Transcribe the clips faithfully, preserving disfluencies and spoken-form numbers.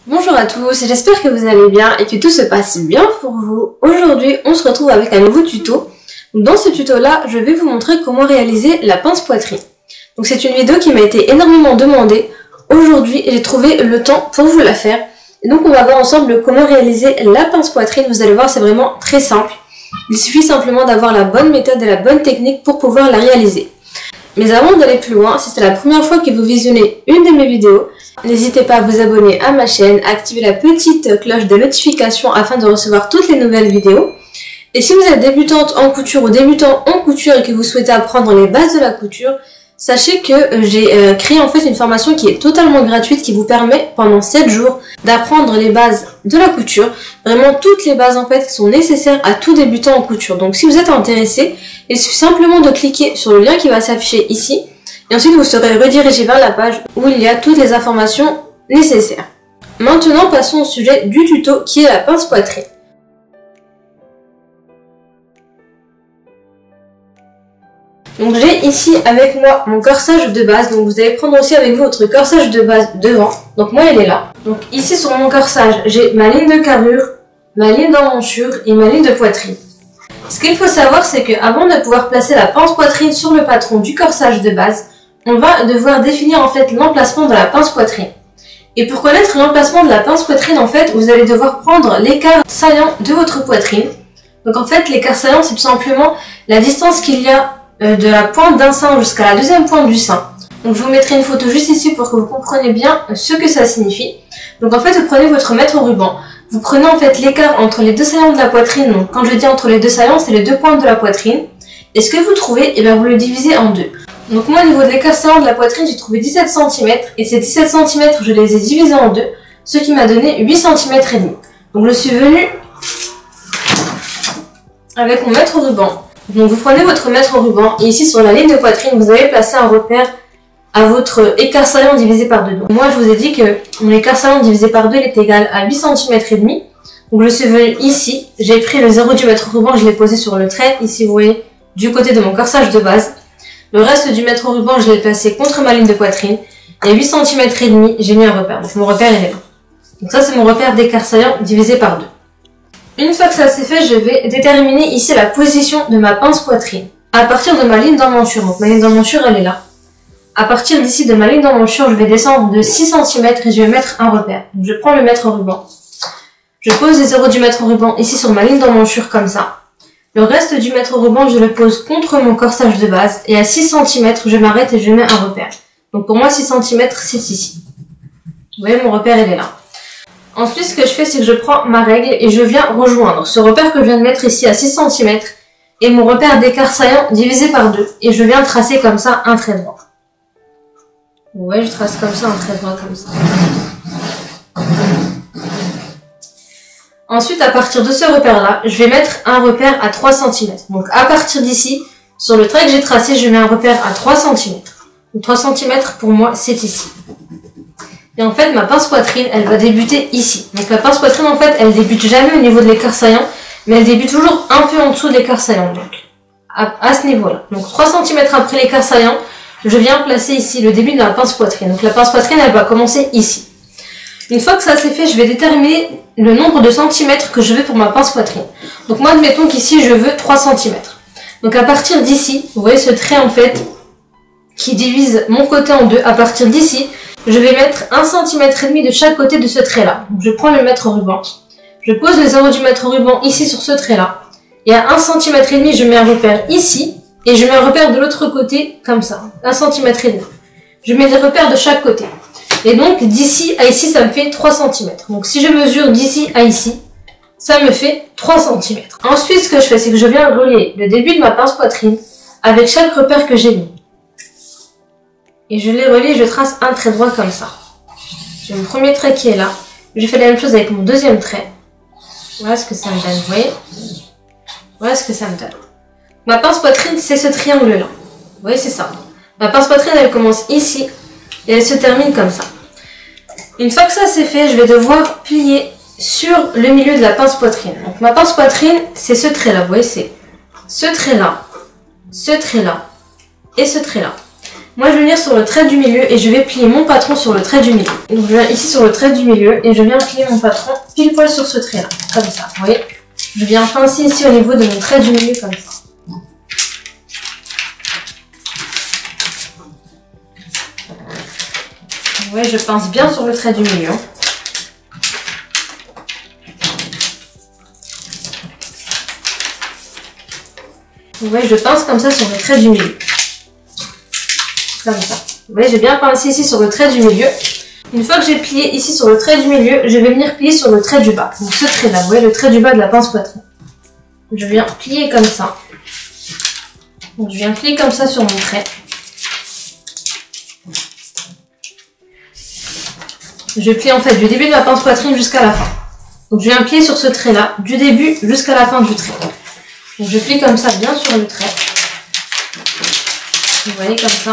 Bonjour à tous, j'espère que vous allez bien et que tout se passe bien pour vous. Aujourd'hui, on se retrouve avec un nouveau tuto. Dans ce tuto-là, je vais vous montrer comment réaliser la pince poitrine. Donc c'est une vidéo qui m'a été énormément demandée. Aujourd'hui, j'ai trouvé le temps pour vous la faire. Et donc on va voir ensemble comment réaliser la pince poitrine. Vous allez voir, c'est vraiment très simple. Il suffit simplement d'avoir la bonne méthode et la bonne technique pour pouvoir la réaliser. Mais avant d'aller plus loin, si c'est la première fois que vous visionnez une de mes vidéos, n'hésitez pas à vous abonner à ma chaîne, à activer la petite cloche de notification afin de recevoir toutes les nouvelles vidéos. Et si vous êtes débutante en couture ou débutant en couture et que vous souhaitez apprendre les bases de la couture, sachez que j'ai créé en fait une formation qui est totalement gratuite qui vous permet pendant sept jours d'apprendre les bases de la couture. Vraiment toutes les bases en fait qui sont nécessaires à tout débutant en couture. Donc si vous êtes intéressé, il suffit simplement de cliquer sur le lien qui va s'afficher ici. Et ensuite vous serez redirigé vers la page où il y a toutes les informations nécessaires. Maintenant passons au sujet du tuto qui est la pince poitrine. Donc j'ai ici avec moi mon corsage de base, donc vous allez prendre aussi avec vous votre corsage de base devant. Donc moi elle est là. Donc ici sur mon corsage, j'ai ma ligne de carrure, ma ligne d'emmanchure et ma ligne de poitrine. Ce qu'il faut savoir c'est que avant de pouvoir placer la pince poitrine sur le patron du corsage de base, on va devoir définir en fait l'emplacement de la pince poitrine. Et pour connaître l'emplacement de la pince poitrine en fait, vous allez devoir prendre l'écart saillant de votre poitrine. Donc en fait l'écart saillant c'est tout simplement la distance qu'il y a de la pointe d'un sein jusqu'à la deuxième pointe du sein. Donc je vous mettrai une photo juste ici pour que vous compreniez bien ce que ça signifie. Donc en fait vous prenez votre mètre ruban, vous prenez en fait l'écart entre les deux saillants de la poitrine. Donc quand je dis entre les deux saillants, c'est les deux pointes de la poitrine. Et ce que vous trouvez, et bien vous le divisez en deux. Donc moi au niveau de l'écart saillant de la poitrine, j'ai trouvé dix-sept centimètres et ces dix-sept centimètres je les ai divisés en deux, ce qui m'a donné huit centimètres et demi. Donc je suis venue avec mon mètre ruban. Donc vous prenez votre mètre ruban et ici sur la ligne de poitrine, vous allez placer un repère à votre écart saillant divisé par deux. Donc moi je vous ai dit que mon écart saillant divisé par deux est égal à huit centimètres et demi. Donc je suis venue ici, j'ai pris le zéro du mètre ruban, je l'ai posé sur le trait, ici vous voyez, du côté de mon corsage de base. Le reste du mètre ruban, je l'ai placé contre ma ligne de poitrine. Et huit centimètres et demi, j'ai mis un repère. Donc mon repère il est là. Donc ça c'est mon repère d'écart saillant divisé par deux. Une fois que ça c'est fait, je vais déterminer ici la position de ma pince poitrine. À partir de ma ligne d'emmanchure, donc ma ligne d'emmanchure elle est là. À partir d'ici de ma ligne d'emmanchure, je vais descendre de six centimètres et je vais mettre un repère. Donc je prends le mètre ruban. Je pose les zéros du mètre ruban ici sur ma ligne d'emmanchure comme ça. Le reste du mètre ruban, je le pose contre mon corsage de base. Et à six centimètres, je m'arrête et je mets un repère. Donc pour moi, six centimètres, c'est ici. Vous voyez, mon repère il est là. Ensuite, ce que je fais, c'est que je prends ma règle et je viens rejoindre ce repère que je viens de mettre ici à six centimètres et mon repère d'écart saillant divisé par deux. Et je viens tracer comme ça un trait droit. Ouais, je trace comme ça un trait droit comme ça. Ensuite, à partir de ce repère-là, je vais mettre un repère à trois centimètres. Donc à partir d'ici, sur le trait que j'ai tracé, je mets un repère à trois centimètres. Donc trois centimètres pour moi, c'est ici. Et en fait, ma pince poitrine, elle va débuter ici. Donc la pince poitrine, en fait, elle débute jamais au niveau de l'écart saillant, mais elle débute toujours un peu en dessous de l'écart saillant, donc à, à ce niveau-là. Donc trois centimètres après l'écart saillant, je viens placer ici le début de la pince poitrine. Donc la pince poitrine, elle va commencer ici. Une fois que ça c'est fait, je vais déterminer le nombre de centimètres que je veux pour ma pince poitrine. Donc moi, admettons qu'ici, je veux trois centimètres. Donc à partir d'ici, vous voyez ce trait, en fait, qui divise mon côté en deux. À partir d'ici, je vais mettre un centimètre et demi de chaque côté de ce trait-là. Donc je prends le mètre ruban. Je pose le zéro du mètre ruban ici sur ce trait-là. Et à un centimètre et demi, je mets un repère ici. Et je mets un repère de l'autre côté, comme ça. un centimètre et demi. Je mets des repères de chaque côté. Et donc, d'ici à ici, ça me fait trois centimètres. Donc, si je mesure d'ici à ici, ça me fait trois centimètres. Ensuite, ce que je fais, c'est que je viens relier le début de ma pince poitrine avec chaque repère que j'ai mis. Et je les relie, je trace un trait droit comme ça. J'ai mon premier trait qui est là. Je fais la même chose avec mon deuxième trait. Voilà ce que ça me donne, vous voyez? Voilà ce que ça me donne. Ma pince poitrine, c'est ce triangle-là. Vous voyez, c'est ça. Ma pince poitrine, elle commence ici. Et elle se termine comme ça. Une fois que ça c'est fait, je vais devoir plier sur le milieu de la pince poitrine. Donc ma pince poitrine, c'est ce trait-là. Vous voyez, c'est ce trait-là, ce trait-là et ce trait-là. Moi je vais venir sur le trait du milieu et je vais plier mon patron sur le trait du milieu. Donc je viens ici sur le trait du milieu et je viens plier mon patron pile poil sur ce trait là, comme ça, vous voyez. Je viens pincer ici au niveau de mon trait du milieu comme ça. Vous voyez, je pince bien sur le trait du milieu. Vous voyez, je pince comme ça sur le trait du milieu. Comme ça. Vous voyez, j'ai bien pincé ici sur le trait du milieu. Une fois que j'ai plié ici sur le trait du milieu, je vais venir plier sur le trait du bas. Donc ce trait-là, vous voyez, le trait du bas de la pince poitrine. Je viens plier comme ça. Donc je viens plier comme ça sur mon trait. Je plie en fait du début de ma pince poitrine jusqu'à la fin. Donc je viens plier sur ce trait-là, du début jusqu'à la fin du trait. Donc je plie comme ça bien sur le trait. Vous voyez comme ça.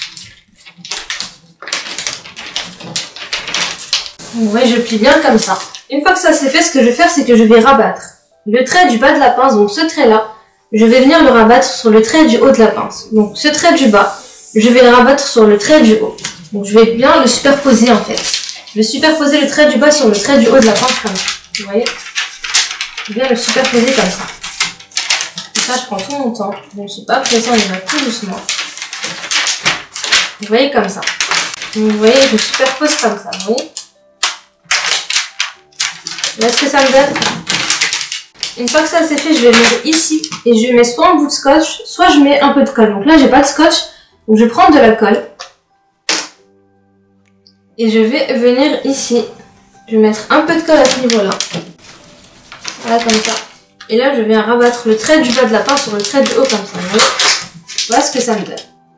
Vous voyez, je plie bien comme ça. Une fois que ça c'est fait, ce que je vais faire, c'est que je vais rabattre le trait du bas de la pince, donc ce trait-là, je vais venir le rabattre sur le trait du haut de la pince. Donc ce trait du bas, je vais le rabattre sur le trait du haut. Donc je vais bien le superposer en fait. Je vais superposer le trait du bas sur le trait du haut de la pince comme ça. Vous voyez? Je vais bien le superposer comme ça. Et ça, je prends tout mon temps. Je ne suis pas pressant, il va tout doucement. Vous voyez comme ça. Donc, vous voyez, je superpose comme ça. Vous voyez? Est-ce que ça me donne? Une fois que ça c'est fait, je vais venir ici et je mets soit un bout de scotch, soit je mets un peu de colle. Donc là, j'ai pas de scotch, donc je vais prendre de la colle. Et je vais venir ici. Je vais mettre un peu de colle à ce niveau-là. Voilà, comme ça. Et là, je viens rabattre le trait du bas de la pince sur le trait du haut, comme ça. Vous voyez? Voilà ce que ça me donne.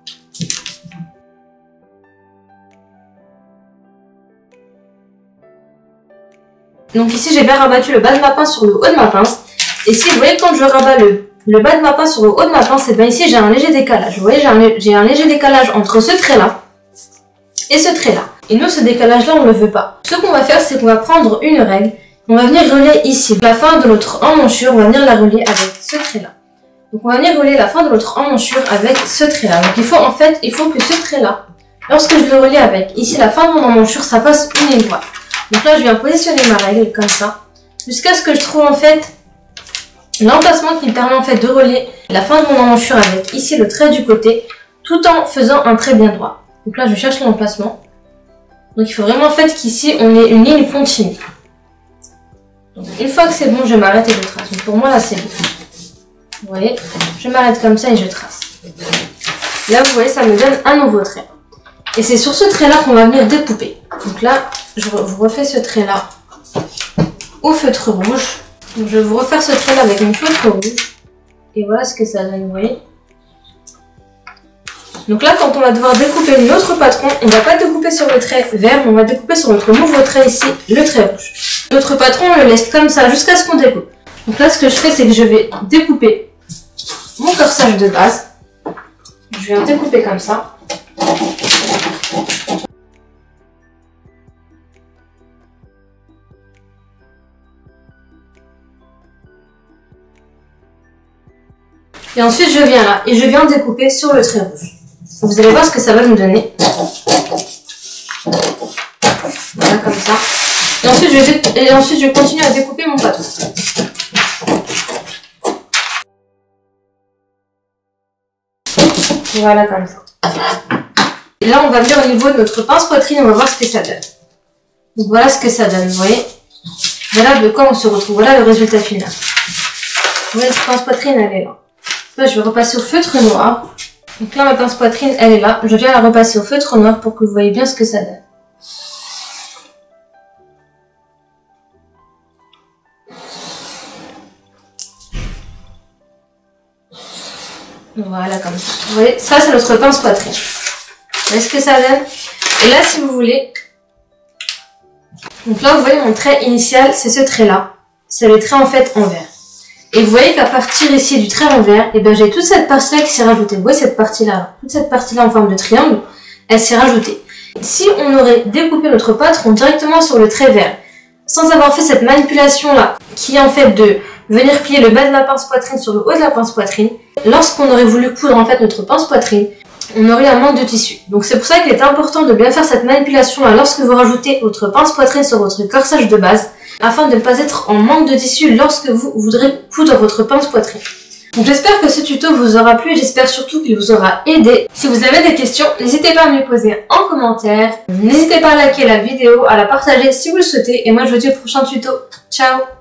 Donc ici, j'ai bien rabattu le bas de ma pince sur le haut de ma pince. Et si vous voyez, quand je rabats le, le bas de ma pince sur le haut de ma pince, et bien ici, j'ai un léger décalage. Vous voyez, j'ai un, un léger décalage entre ce trait-là et ce trait-là. Et nous, ce décalage-là, on ne le veut pas. Ce qu'on va faire, c'est qu'on va prendre une règle. On va venir relier ici la fin de notre emmanchure. On va venir la relier avec ce trait-là. Donc, on va venir relier la fin de notre emmanchure avec ce trait-là. Donc, il faut, en fait, il faut que ce trait-là, lorsque je le relie avec ici la fin de mon emmanchure, ça fasse une ligne droite. Donc là, je viens positionner ma règle comme ça, jusqu'à ce que je trouve, en fait, l'emplacement qui me permet, en fait, de relier la fin de mon emmanchure avec ici le trait du côté, tout en faisant un trait bien droit. Donc là, je cherche l'emplacement. Donc il faut vraiment en fait qu'ici on ait une ligne continue. Donc, une fois que c'est bon, je m'arrête et je trace. Donc pour moi là c'est bon. Vous voyez, je m'arrête comme ça et je trace. Là vous voyez, ça me donne un nouveau trait. Et c'est sur ce trait là qu'on va venir découper. Donc là, je vous refais ce trait là au feutre rouge. Donc je vais vous refaire ce trait là avec mon feutre rouge. Et voilà ce que ça donne, vous voyez. Donc là, quand on va devoir découper notre patron, on ne va pas découper sur le trait vert, mais on va découper sur notre nouveau trait ici, le trait rouge. Notre patron, on le laisse comme ça jusqu'à ce qu'on découpe. Donc là, ce que je fais, c'est que je vais découper mon corsage de base. Je viens découper comme ça. Et ensuite, je viens là et je viens découper sur le trait rouge. Vous allez voir ce que ça va nous donner. Voilà, comme ça. Et ensuite, je vais, et ensuite, je vais continuer à découper mon patron. Voilà, comme ça. Et là, on va venir au niveau de notre pince poitrine, on va voir ce que ça donne. Donc, voilà ce que ça donne, vous voyez. Voilà de quoi on se retrouve. Voilà le résultat final. Vous voyez, cette pince poitrine, elle est là. Là, je vais repasser au feutre noir. Donc là, ma pince poitrine, elle est là. Je viens la repasser au feutre noir pour que vous voyez bien ce que ça donne. Voilà, comme ça. Vous voyez, ça, c'est notre pince poitrine. Vous voyez ce que ça donne? Et là, si vous voulez... Donc là, vous voyez, mon trait initial, c'est ce trait-là. C'est le trait, en fait, en vert. Et vous voyez qu'à partir ici du trait en vert, et ben j'ai toute cette partie-là qui s'est rajoutée. Vous voyez cette partie-là, toute cette partie-là en forme de triangle, elle s'est rajoutée. Si on aurait découpé notre patron directement sur le trait vert, sans avoir fait cette manipulation-là, qui est en fait de venir plier le bas de la pince poitrine sur le haut de la pince poitrine, lorsqu'on aurait voulu coudre en fait notre pince poitrine, on aurait un manque de tissu. Donc c'est pour ça qu'il est important de bien faire cette manipulation là lorsque vous rajoutez votre pince poitrine sur votre corsage de base, afin de ne pas être en manque de tissu lorsque vous voudrez coudre votre pince poitrine. Donc j'espère que ce tuto vous aura plu et j'espère surtout qu'il vous aura aidé. Si vous avez des questions, n'hésitez pas à me les poser en commentaire. N'hésitez pas à liker la vidéo, à la partager si vous le souhaitez. Et moi je vous dis au prochain tuto. Ciao!